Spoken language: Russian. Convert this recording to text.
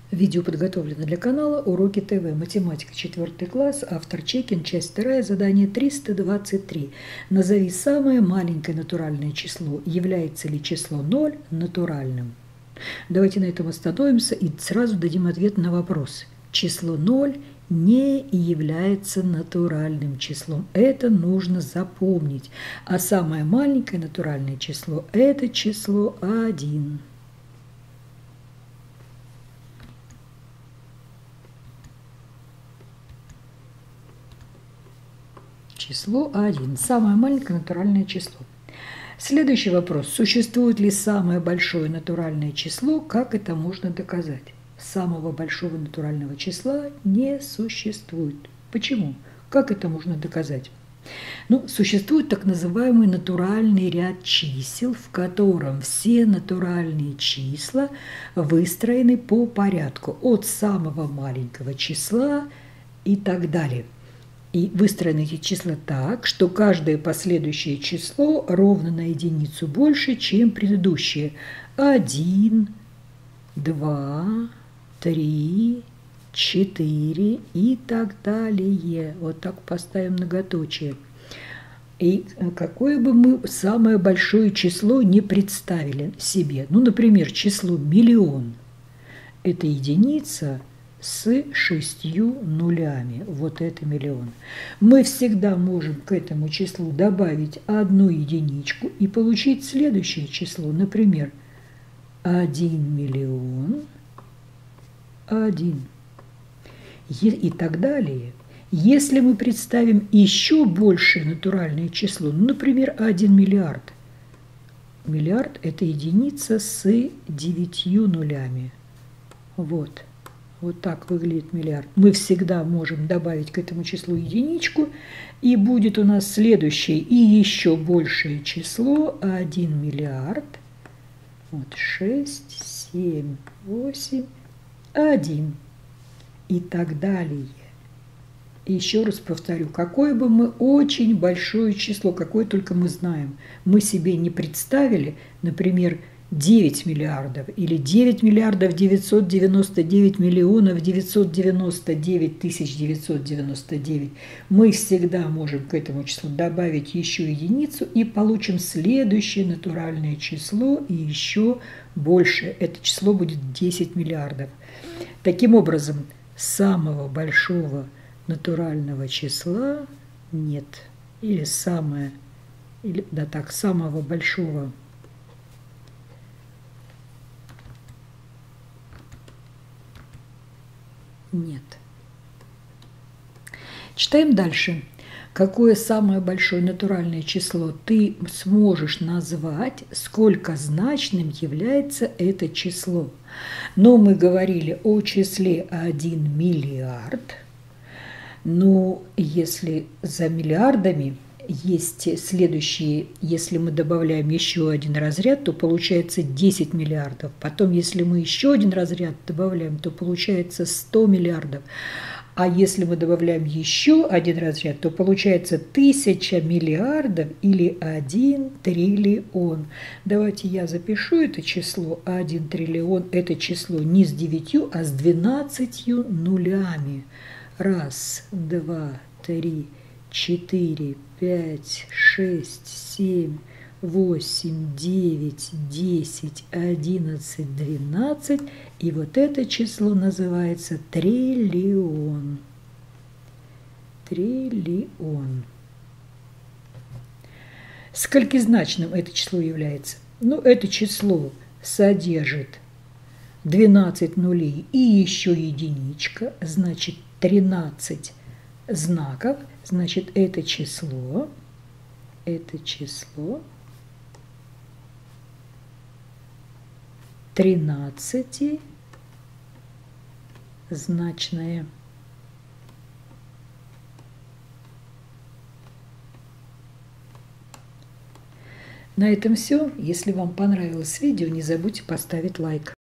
Видео подготовлено для канала Уроки ТВ. Математика, 4 класс, автор Чекин, часть 2, задание 323. Назови самое маленькое натуральное число. Является ли число 0 натуральным? Давайте на этом остановимся и сразу дадим ответ на вопрос. Число 0 не является натуральным числом. Это нужно запомнить. А самое маленькое натуральное число – это число 1. Число 1. Самое маленькое натуральное число. Следующий вопрос. Существует ли самое большое натуральное число? Как это можно доказать? Самого большого натурального числа не существует. Почему? Как это можно доказать? Существует так называемый натуральный ряд чисел, в котором все натуральные числа выстроены по порядку от самого маленького числа и так далее. И выстроены эти числа так, что каждое последующее число ровно на единицу больше, чем предыдущее. 1, 2, 3, 4 и так далее. Вот так поставим многоточие. И какое бы мы самое большое число не представили себе. Например, число миллион. Это единица с 6 нулями. Вот это миллион. Мы всегда можем к этому числу добавить одну единичку и получить следующее число. Например, 1 миллион 1. И так далее. Если мы представим еще большее натуральное число, например, 1 миллиард. Миллиард – это единица с 9 нулями. Вот так выглядит миллиард. Мы всегда можем добавить к этому числу единичку, и будет у нас следующее и еще большее число 1 миллиард. 6, 7, 8, 1 и так далее. Еще раз повторю, какое бы мы очень большое число, какое только мы знаем, мы себе не представили, например, 9 миллиардов или 9 миллиардов 999 миллионов 999 тысяч 999, мы всегда можем к этому числу добавить еще единицу и получим следующее натуральное число и еще больше. Это число будет 10 миллиардов. Таким образом, самого большого натурального числа нет. Или самого большого нет. Читаем дальше. Какое самое большое натуральное число ты сможешь назвать, сколько значным является это число? Но мы говорили о числе 1 миллиард. Но если за миллиардами есть следующие, если мы добавляем еще один разряд, то получается 10 миллиардов. Потом, если мы еще один разряд добавляем, то получается 100 миллиардов. А если мы добавляем еще один разряд, то получается 1000 миллиардов или 1 триллион. Давайте я запишу это число 1 триллион. Это число не с 9, а с 12 нулями. 1, 2, 3, 4, 5, 6, 7, 8, 9, 10, 11, 12. И вот это число называется триллион. Триллион. Сколькизначным это число является? Это число содержит 12 нулей и еще единичка, значит 13 знаков, значит это число 13-значное. На этом все. Если вам понравилось видео, не забудьте поставить лайк.